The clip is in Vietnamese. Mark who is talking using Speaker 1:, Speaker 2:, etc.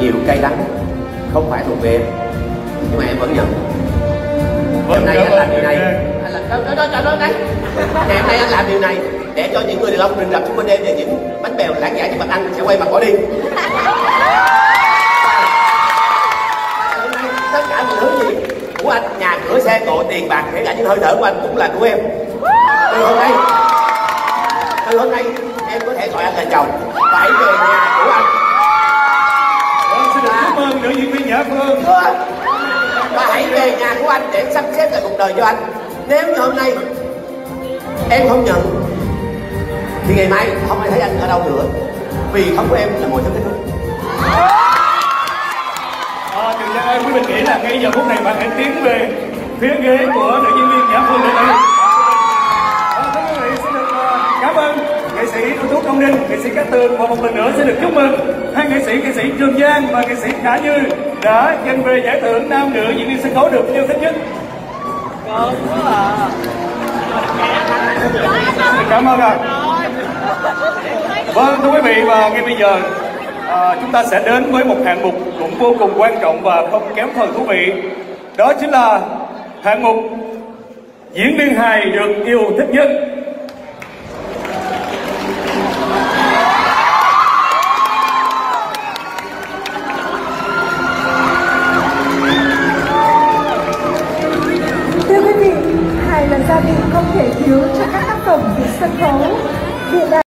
Speaker 1: nhiều cay đắng không phải thuộc về em, nhưng mà em vẫn nhận. Hôm nay anh làm điều này, anh làm đó đấy. Ngày hôm nay anh làm điều này để cho những người đàn ông rình rập xung quanh em để những bánh bèo lãng nhãi cho mặt anh sẽ quay mặt bỏ đi. Hôm nay tất cả mọi thứ gì của anh, nhà cửa xe cộ tiền bạc kể cả những hơi thở của anh cũng là của em. Từ hôm nay em có thể gọi anh là chồng, phải về nhà của anh.
Speaker 2: Xin được cảm ơn nữ diễn viên Nhã Phương.
Speaker 1: Và hãy về nhà của anh để sắp xếp lại cuộc đời cho anh. Nếu như hôm nay em không nhận thì ngày mai không ai thấy anh ở đâu nữa, vì không có em là mọi thứ kết thúc.
Speaker 2: Trường Giang ơi, quý vị nghĩ là ngay giờ phút này bạn hãy tiến về phía ghế của nữ diễn viên Nhã Phương để đây. Thưa quý vị, xin được cảm ơn nghệ sĩ ưu tú Công Ninh, nghệ sĩ Cát Tường, và một lần nữa xin được chúc mừng hai nghệ sĩ Trường Giang và nghệ sĩ Khả Như đã giành về giải thưởng nam nữ diễn viên sân khấu được yêu thích nhất. Cảm ơn ạ. Vâng, thưa quý vị, và ngay bây giờ chúng ta sẽ đến với một hạng mục cũng vô cùng quan trọng và không kém phần thú vị. Đó chính là hạng mục diễn viên hài được yêu thích nhất.
Speaker 3: Thưa quý vị, hài là gia vị không thể thiếu cho các tác phẩm về sân khấu.